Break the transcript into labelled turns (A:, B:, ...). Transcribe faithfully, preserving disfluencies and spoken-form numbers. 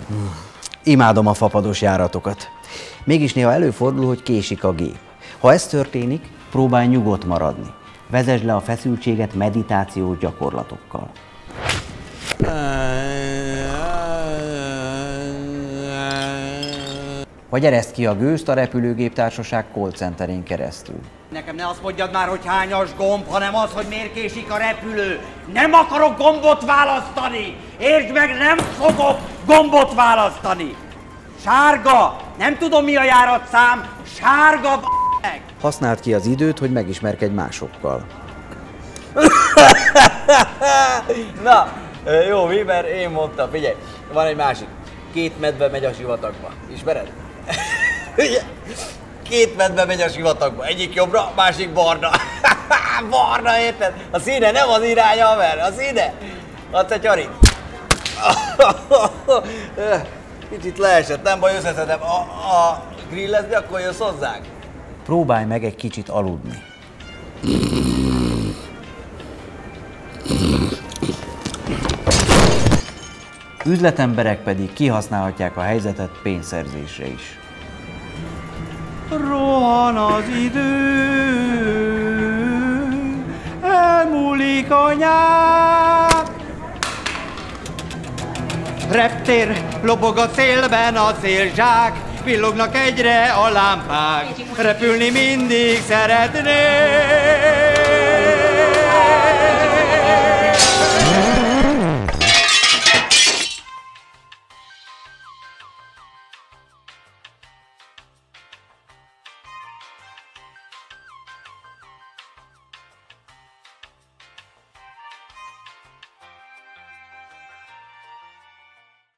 A: Imádom a fapados járatokat. Mégis néha előfordul, hogy késik a gép. Ha ez történik, próbálj nyugodt maradni. Vezesd le a feszültséget meditációs gyakorlatokkal. Vagy ereszd ki a gőzt a repülőgéptársaság call centerén keresztül.
B: Nekem ne azt mondjad már, hogy hányas gomb, hanem az, hogy miért késik a repülő. Nem akarok gombot választani! Értsd meg, nem fogok gombot választani! Sárga! Nem tudom, mi a járatszám! Sárga b***meg!
A: Használd ki az időt, hogy megismerkedj másokkal.
C: Na, jó, mi? Mert én mondtam, figyelj, van egy másik. Két medve megy a sivatagba. Ismered? Két medve megy a sivatagba. Egyik jobbra, másik barna. Barna, érted? A színe nem az iránya, haver. A színe. Adsz egy harit. Kicsit leesett, nem baj, összeszedem. A, a grillezni, akkor jössz hozzánk.
A: Próbálj meg egy kicsit aludni. Üzletemberek pedig kihasználhatják a helyzetet pénzszerzésre is.
B: Rohan az idő, elmúlik a nyár. Reptér, lobog a szélben a szélzsák, villognak egyre a lámpák. Repülni mindig szeretnék.